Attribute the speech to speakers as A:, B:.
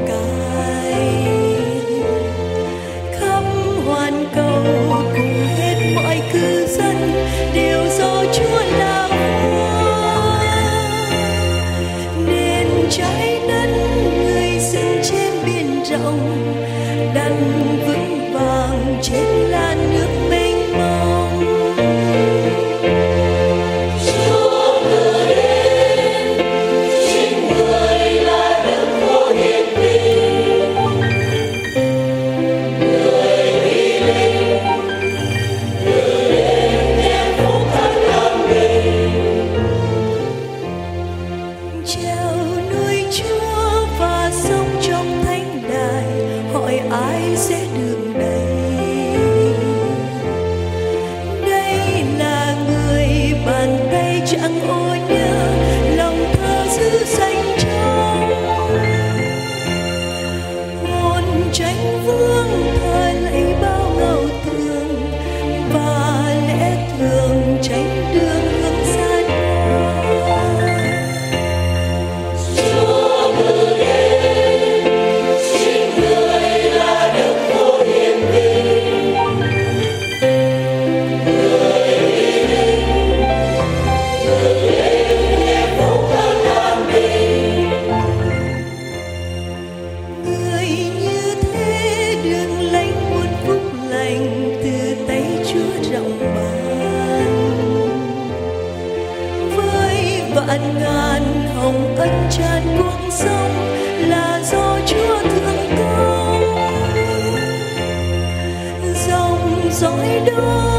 A: cài. Khắp hoàn cầu cùng hết mọi cư dân đều do Chúa làm vua, nên trái đất người dựng trên biển rộng đặt vững vàng trên làn nước mênh mông. Treo nuôi Chúa và sống trong thánh đài, hỏi ai sẽ được đây? Đây là người bàn tay chẳng ô nhớ, lòng thơ giữ danh trong. Hồn tranh vương thời lấy bao ngầu tường, và lẽ thường tránh đường hướng xa đồi. Vạn ngàn hồng ân tràn cuồng sông là do Chúa thương công. Dòng dõi đó